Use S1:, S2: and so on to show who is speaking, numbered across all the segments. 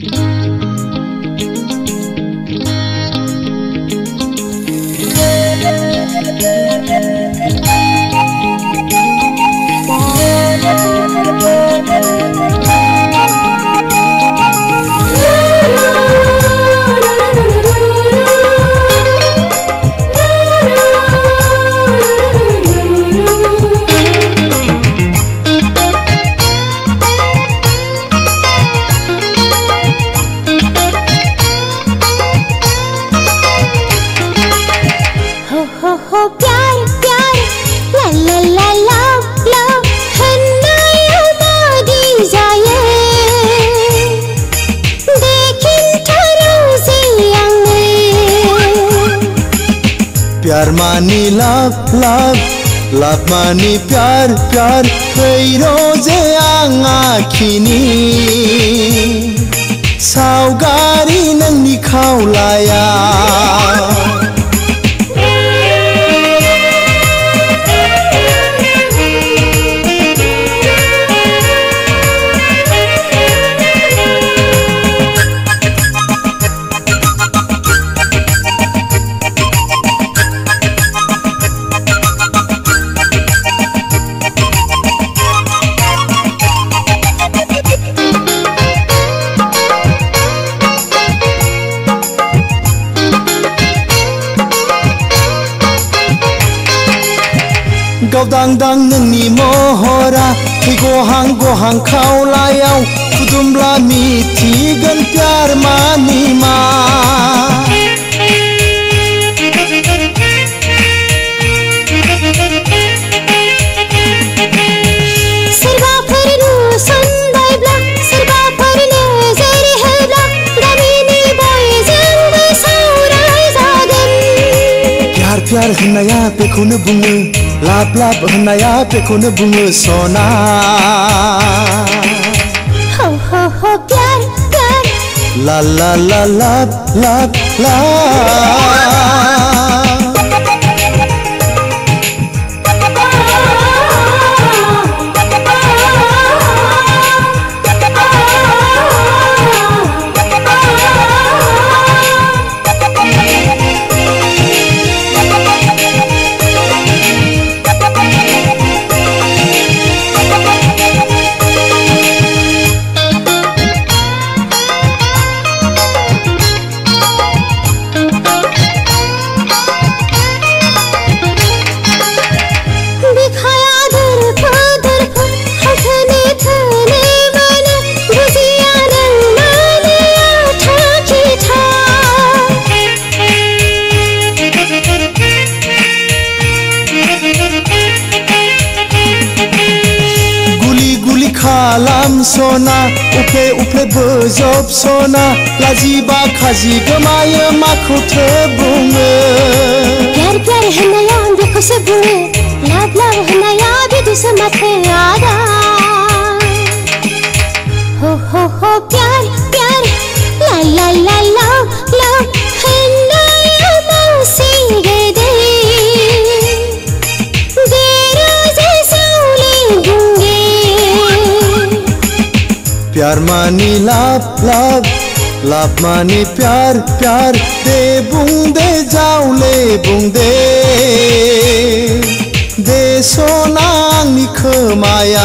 S1: प्यार मानी लाभ लाभ लाभ मानी प्यार प्यार खैरोजे आं आखिनि सावगारि नोंनि खावलाया गावदांदां नोंनि महरा गहां गहां खावलायाव खुदुमब्ला मिथिगोन प्यार मानि मा
S2: सोरबाफोर नुसनबायब्ला सोरबाफोर नोजोर होब्ला गामिनि बयजोंबो सावरायजागोन
S1: प्यार प्यार होननाया बेखौनो बुङो लाभ लाभ होननाया बेखौनो बुङो सना
S2: हो हो हो प्यार प्यार
S1: ला ला ला लाभ लाभ लाभ खालाम सना उफ्ले उफ्ले बोजब सना लाजिबा खाजि गोमायो माखौथो बुङो
S2: प्यार प्यार होननाया बेखौसो बुङो लाभ लाभ होननाया बिदिसो माथो आदा हो हो हो प्यार प्यार ला ला ला लाभ लाभ होननाया मावसे गेदे
S1: प्यार मानी लाभ लाभ लाभ मानी प्यार प्यार दे बुंदे जावले बुंदे दे सना आंनि खोमाया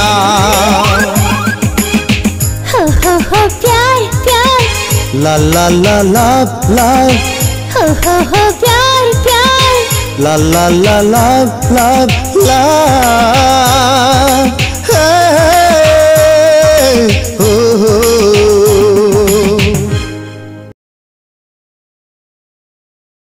S2: हो हो हो प्यार प्यार
S1: ला ला ला लाभ लाभ
S2: हो हो हो प्यार प्यार
S1: ला ला ला लाभ लाभ लाभ